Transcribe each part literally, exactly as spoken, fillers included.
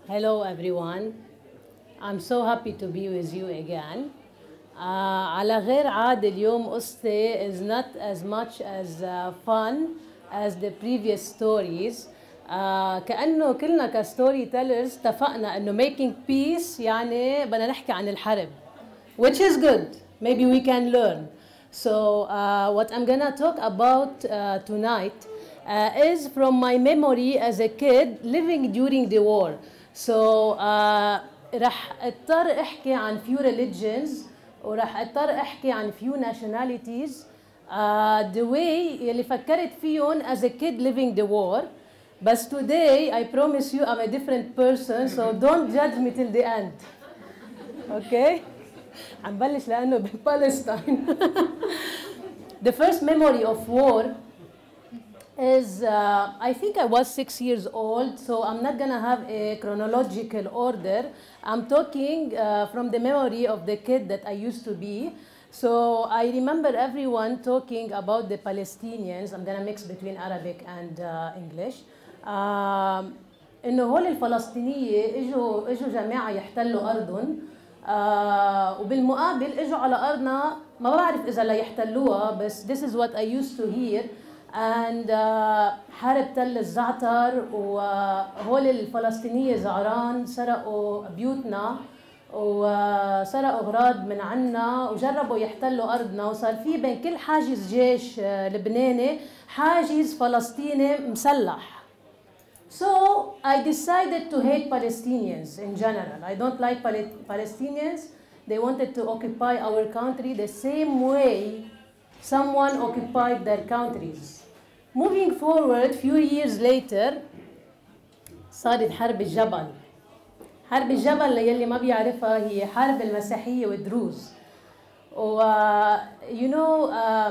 Hello everyone. I'm so happy to be with you again. Uh, على غير عادة اليوم قصتي is not as much as uh, fun as the previous stories. uh, كأنه كلنا كستوري تيلرز اتفقنا إنه making peace يعني بدنا نحكي عن الحرب, which is good. Maybe we can learn. So uh, what I'm gonna talk about uh, tonight uh, is from my memory as a kid living during the war. So uh, رح اضطر احكي عن few religions ورح اضطر احكي عن few nationalities uh, the way اللي فكرت فيهم as a kid living the war. But today I promise you I'm a different person, so don't judge me till the end. Okay? عم بلش لأنه بفلسطين. The first memory of war is uh, I think I was six years old, so I'm not gonna have a chronological order. I'm talking uh, from the memory of the kid that I used to be. So I remember everyone talking about the Palestinians. I'm gonna mix between Arabic and uh, English. Um, إنه هول الفلسطينية إجوا إجوا جماعة يحتلوا أرضهم. Uh, وبالمقابل إجوا على أرضنا ما بعرف إذا لا يحتلوها, بس this is what I used to hear. and uh, حارب تل الزعتر وهول الفلسطينية زعران سرقوا بيوتنا وسرقوا أغراض من عنا وجربوا يحتلوا أرضنا, وصار في بين كل حاجز جيش لبناني حاجز فلسطيني مسلح. So I decided to hate Palestinians in general. I don't like Pal- Palestinians. They wanted to occupy our country the same way someone occupied their countries. Moving forward, few years later, صارت حرب الجبل. حرب الجبل يلي ما بيعرفها هي حرب المسيحية والدروز. و you know um,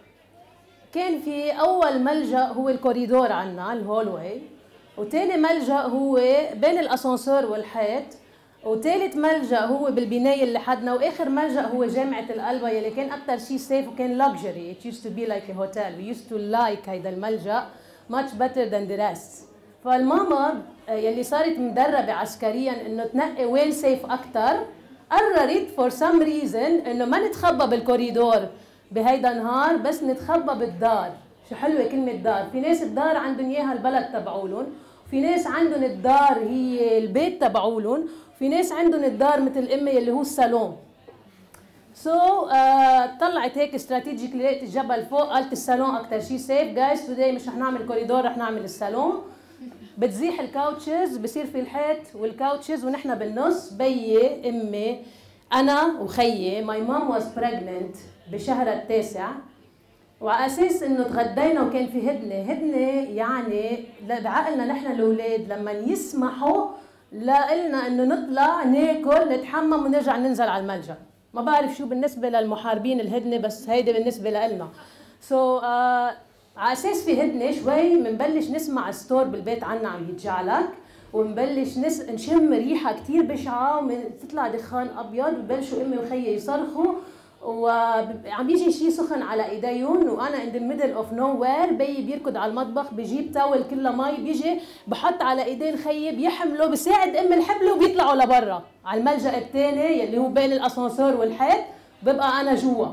كان في أول ملجأ هو الكوريدور عنا الهولوي, وتاني ملجأ هو بين الأسانسور والحيط, وثالث ملجأ هو بالبناية اللي حدنا, واخر ملجأ هو جامعة القلبة يلي كان اكثر شيء سيف وكان luxury. It used to be like a hotel. We used to like هيدا الملجأ much better than the rest. فالماما يلي صارت مدربة عسكريا انه تنقي وين سيف اكثر, قررت for some reason انه ما نتخبى بالكوريدور بهيدا النهار, بس نتخبى بالدار. شو حلوة كلمة دار. في ناس الدار عندهم اياها البلد تبعولن, في ناس عندهم الدار هي البيت تبعولن, في ناس عندهم الدار مثل امي اللي هو الصالون. سو so, uh, طلعت هيك استراتيجيك, لقيت الجبل فوق, قالت الصالون اكثر شيء سيف. جايز توداي مش رح نعمل كوريدور, رح نعمل الصالون. بتزيح الكاوتشز, بصير في الحيط والكاوتشز ونحن بالنص. بيي امي انا وخيي, ماي مام واز بريجننت بشهر التاسع, وعلى اساس انه تغدينا وكان في هدنه. هدنه يعني بعقلنا نحن الاولاد لما يسمحوا لنا انه نطلع ناكل نتحمم ونرجع ننزل على الملجأ. ما بعرف شو بالنسبه للمحاربين الهدنه, بس هيدي بالنسبه لنا. سو so, uh, على اساس في هدنه شوي بنبلش نسمع الستور بالبيت عنا عم يتجعلك, وبنبلش نس... نشم ريحه كثير بشعه وتطلع دخان ابيض, وببلشوا امي وخيي يصرخوا وعم بيجي شيء سخن على ايديهم, وانا in the middle of nowhere. بيي بيركض على المطبخ بجيب تاول كله مي, بيجي بحط على ايدين خيي بيحملوا, بساعد ام الحبل وبيطلعوا لبرا على الملجأ الثاني يلي هو بين الاسانسور والحيط. ببقى انا جوا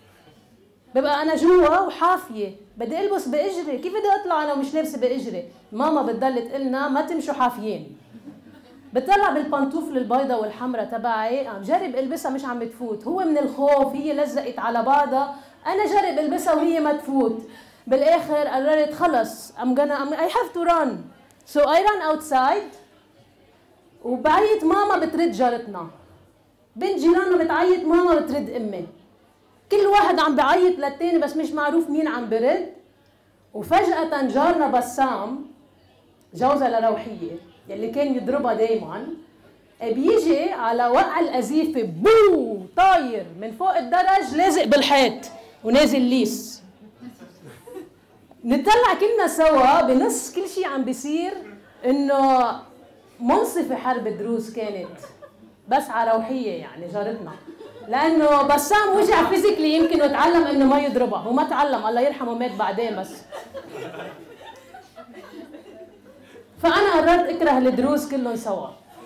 ببقى انا جوا وحافيه, بدي البس باجري. كيف بدي اطلع انا ومش لابسه باجري؟ ماما بتضل تقلنا ما تمشوا حافيين. بطلع بالبنطوفل البيضاء والحمراء تبعي, عم جرب البسها مش عم بتفوت. هو من الخوف, هي لزقت على بعضها, انا جرب البسها وهي ما تفوت. بالاخر قررت خلص I'm gonna I have to run. So I run outside, وبعيط ماما بترد جارتنا. بنت جيراننا بتعيط ماما بترد امي. كل واحد عم بعيط للتاني بس مش معروف مين عم برد. وفجأة جارنا بسام جوزها لروحية يلي كان يضربها دايما, بيجي على وقع القذيفة بو طاير من فوق الدرج لازق بالحيط ونازل ليس. نطلع كلنا سوا بنص كل شيء عم بيصير انه منصفة حرب الدروز كانت, بس على روحية يعني جارتنا, لانه بسام وجع فيزيكلي يمكن وتعلم انه ما يضربها, وما تعلم الله يرحمه مات بعدين. بس فانا قررت اكره الدروز كلهم سوا.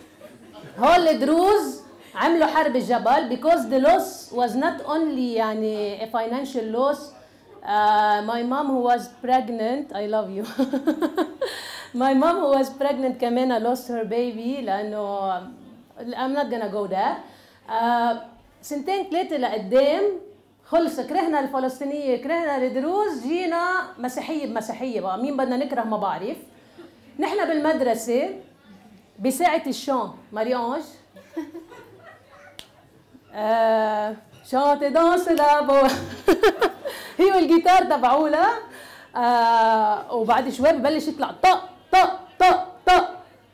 هول الدروز عملوا حرب الجبل because the loss was not only يعني a financial loss. uh, my mom who was pregnant I love you my mom who was pregnant كمان lost her baby لأنه I'm not gonna go there. uh, سنتين ثلاثة لقدام خلص كرهنا الفلسطينية كرهنا الدروز جينا مسيحية بمسيحية بقى مين بدنا نكره ما بعرف. نحن بالمدرسة بساعة الشان ماريانج آه شانتي دانس لابو هي والجيتار تبعولا. آه وبعد شوي ببلش يطلع طق طق طق طق.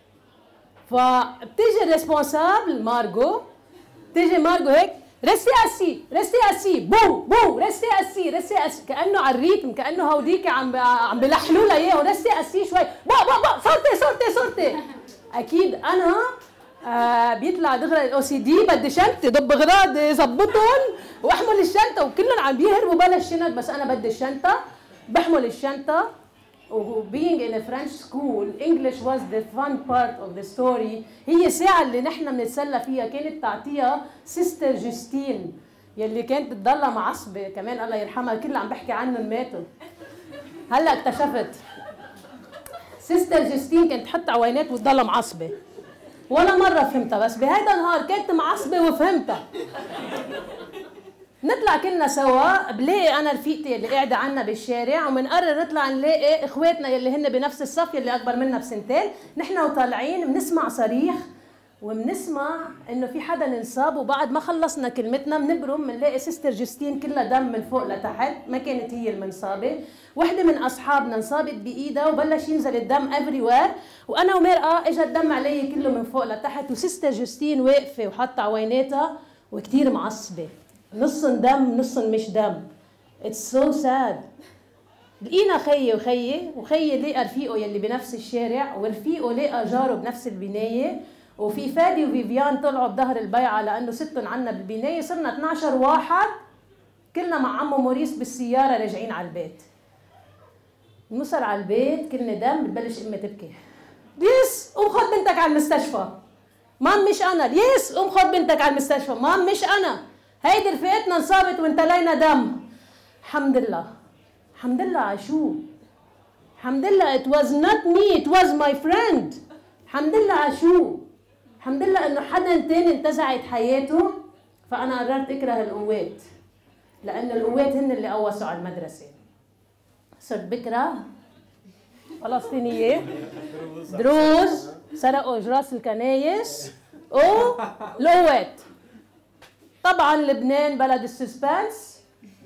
فبتيجي الريسبونسابل مارجو بتيجي مارجو هيك رستي اسي رستي اسي بو بو رستي اسي رستي اسي كانه على الريتم كانه هوديك عم عم بلحلوا لها اياه رستي اسي شوي با با با صرتي صرتي صرتي. اكيد انا آه بيطلع دغري الاو سي دي بدي شنطه ضب اغراضي ظبطهم واحمل الشنطه وكلهم عم بيهربوا بلا الشنط بس انا بدي الشنطه بحمل الشنطه. و being in a French school English was the fun part of the story. هي الساعة اللي نحن بنتسلى فيها كانت تعطيها سيستر جوستين يلي كانت تضلها معصبة كمان الله يرحمها الكل عم بحكي عنهم ماتوا. هلا اكتشفت سيستر جوستين كانت تحط عوينات وتضلها معصبة ولا مرة فهمتها بس بهيدا النهار كانت معصبة وفهمتها. نطلع كلنا سوا بلاقي انا رفيقتي اللي قاعده عنا بالشارع وبنقرر نطلع نلاقي اخواتنا يلي هن بنفس الصف يلي اكبر منا بسنتين. نحن وطالعين بنسمع صريخ وبنسمع انه في حدا انصاب وبعد ما خلصنا كلمتنا بنبرم بنلاقي سيستر جوستين كلها دم من فوق لتحت ما كانت هي المنصابه. وحده من اصحابنا انصابت بايدها وبلش ينزل الدم افري وير وانا ومرأة اجى الدم علي كله من فوق لتحت وسيستر جوستين واقفه وحاطه عويناتها وكثير معصبه نص دم نص مش دم. It's so sad. لقينا خيي وخيي وخيي لقى رفيقه يلي بنفس الشارع ورفيقه لقى جاره بنفس البنايه وفي فادي وفيفيان طلعوا بظهر البيعه لانه ستهم عنا بالبنايه. صرنا اثنعش واحد كلنا مع عمو موريس بالسياره راجعين على البيت. نوصل على البيت كلنا دم بتبلش امي تبكي يس قوم خد بنتك على المستشفى. مام مش انا. يس قوم خد بنتك على المستشفى. مام مش انا. هيدي رفقتنا انصابت وانتلينا دم. الحمد لله الحمد لله على شو؟ الحمد لله it was not me it was my friend. الحمد لله على شو؟ الحمد لله انه حدا تاني انتزعت حياته. فانا قررت اكره القوات لانه القوات هن اللي قوصوا على المدرسه. صرت بكره فلسطينيه دروز سرقوا جراس الكنايس والقوات. طبعا لبنان بلد السسبانس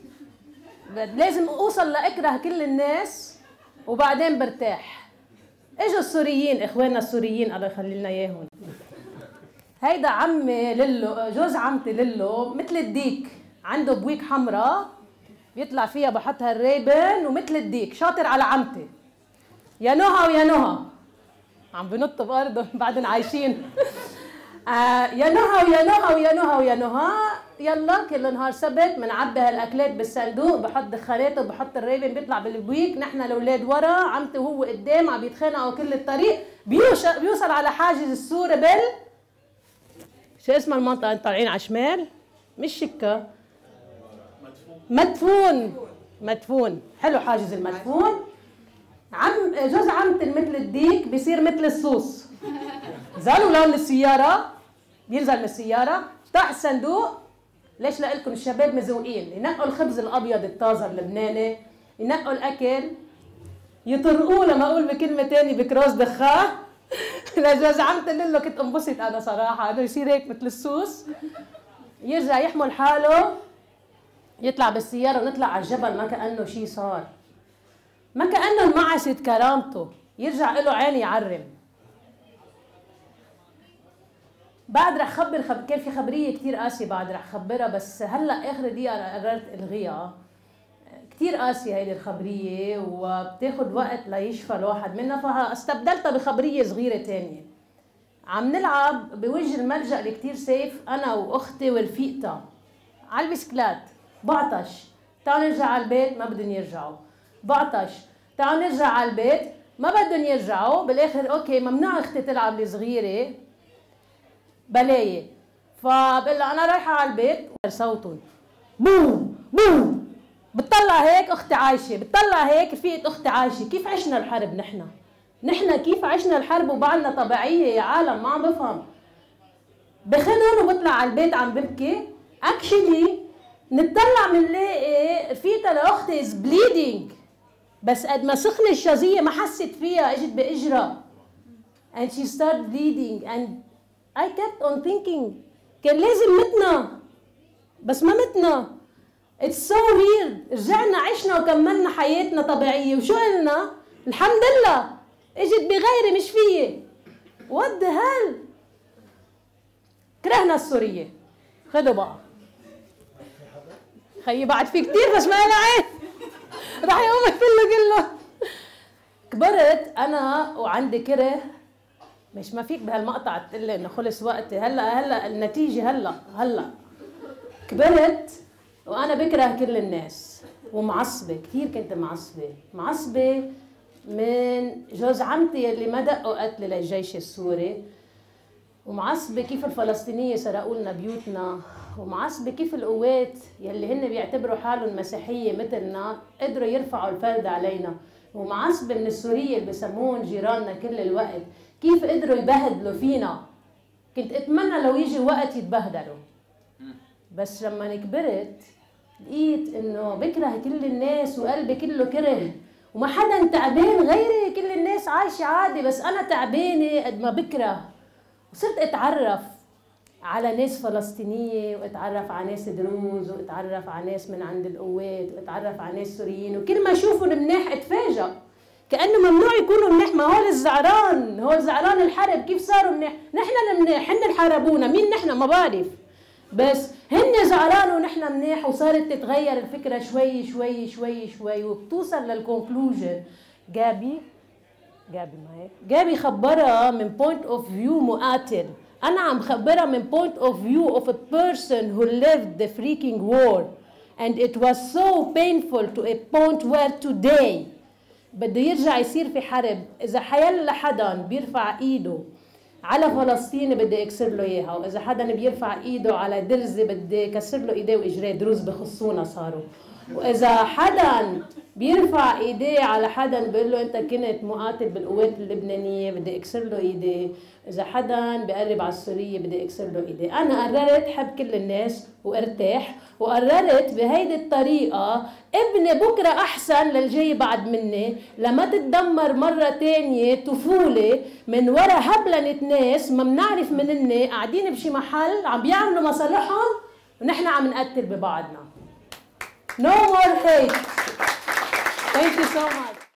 لازم اوصل لاكره كل الناس وبعدين برتاح. اجوا السوريين اخواننا السوريين الله يخلي لنا اياهم. هيدا عمي للو جوز عمتي للو مثل الديك عنده بويك حمراء بيطلع فيها بحطها الريبن ومثل الديك شاطر على عمتي. يا نهى ويا نهى عم بنطوا بارضهم بعدين عايشين. آه يا نهى ويا نهى ويا نهى ويا نهى يلا كل نهار سبت بنعبي هالاكلات بالصندوق بحط دخانات وبحط الريبن بيطلع بالبويك. نحن الاولاد ورا عمتي وهو قدام عم بيتخانقوا كل الطريق. بيوصل بيوصل على حاجز السوري بال شو اسمها المنطقه طالعين على شمال مش شكا مدفون مدفون. حلو حاجز المدفون. عم جوز عمتي مثل الديك بيصير مثل الصوص. زالوا لون السياره بينزل من السياره افتح الصندوق. ليش لكم الشباب مزوقين ينقوا الخبز الابيض الطازه اللبناني ينقوا الاكل يطرقوه لما اقول بكلمه ثانيه بكراس دخان. لجوز عمتي له كنت انبسط انا صراحه انه يصير هيك مثل السوس. يرجع يحمل حاله يطلع بالسياره ونطلع على الجبل ما كانه شيء صار ما كانه انمعست كرامته. يرجع له عيني يعرم. بعد رح خبر خب... كان في خبريه كثير قاسيه بعد رح خبرها بس هلا اخر دقيقه قررت الغيها. كثير قاسيه هيدي الخبريه وبتاخذ وقت ليشفى الواحد منها فاستبدلتها بخبريه صغيره ثانيه. عم نلعب بوجه الملجأ اللي كثير سيف انا واختي ورفيقتها على البسكلات. بعطش تعالوا نرجع على البيت ما بدهم يرجعوا. بعطش تعالوا نرجع على البيت ما بدهم يرجعوا. بالاخر اوكي ممنوع اختي تلعب الصغيره. بلايه. فبقول لها انا رايحه على البيت، صوتهم بوم بوم. بتطلع هيك اختي عايشه، بتطلع هيك رفيقه اختي عايشه. كيف عشنا الحرب نحن؟ نحن كيف عشنا الحرب وبعلنا طبيعيه يا عالم؟ ما عم بفهم. بخنن وبطلع على البيت عم ببكي. اكشلي نطلع بنلاقي رفيقتها لاختي از بليدنج، بس قد ما سخنه الشظيه ما حست فيها، اجت باجرها and she started bleeding and I kept on thinking كان لازم متنا بس ما متنا. It's so weird. رجعنا عشنا وكملنا حياتنا طبيعيه. وشو قلنا؟ الحمد لله اجت بغيري مش فيي. what the hell. كرهنا السوريه. خدوا بقى خيي بعد في كتير بس ما لها عين. راح يقوم كله كله. كبرت انا وعندي كره، مش ما فيك بهالمقطع تقول لي انه خلص وقتي. هلا هلا النتيجه هلا هلا. كبرت وانا بكره كل الناس ومعصبه كثير. كنت معصبه معصبه من جوز عمتي اللي ما دقوا قتل للجيش السوري، ومعصبه كيف الفلسطينيه سرقوا لنا بيوتنا، ومعصبه كيف القوات يلي هن بيعتبروا حالهم مسيحيه مثلنا قدروا يرفعوا الفرد علينا، ومعصبه من السوريه اللي بسموهم جيراننا كل الوقت كيف قدروا يبهدلوا فينا. كنت اتمنى لو يجي وقت يتبهدلوا. بس لما كبرت لقيت انه بكره كل الناس وقلبي كله كره، وما حدا تعبان غيري. كل الناس عايشه عادي بس انا تعبانه قد ما بكره. وصرت اتعرف على ناس فلسطينيه، واتعرف على ناس دروز، واتعرف على ناس من عند القوات، واتعرف على ناس سوريين، وكل ما اشوفهم منيح اتفاجئ كانه ممنوع يكونوا منيح. ما هو الزعران، هو زعران الحرب كيف صاروا منيح؟ نحن المنيح، هن اللي حاربونا. مين نحن؟ ما بعرف، بس هن زعران ونحن منيح. وصارت تتغير الفكره شوي شوي شوي شوي وبتوصل للكونكلوجن. جابي جابي ما هيك جابي خبرها من بوينت اوف فيو مقاتل، انا عم خبرها من بوينت اوف فيو of a person who lived the freaking war and it was so painful to a point where today بده يرجع يصير في حرب. اذا حيلا حدا بيرفع ايده على فلسطين بدي اكسر له اياها، واذا حدا بيرفع ايده على درزي بدي كسر له ايديه واجريه. دروز بخصونا صاروا. واذا حدا بيرفع ايديه على حدا بيقول له انت كنت مقاتل بالقوات اللبنانيه بدي اكسر له ايديه. اذا حدا بقرب على السوريه بدي اكسر له ايديه. انا قررت حب كل الناس وارتاح، وقررت بهيدي الطريقه ابني بكره احسن للجاي بعد مني، لما تتدمر مره ثانيه طفوله من ورا هبلنه ناس ما بنعرف منن قاعدين بشي محل عم بيعملوا مصالحهم ونحن عم نقتل ببعضنا. No more hate. Thank you so much.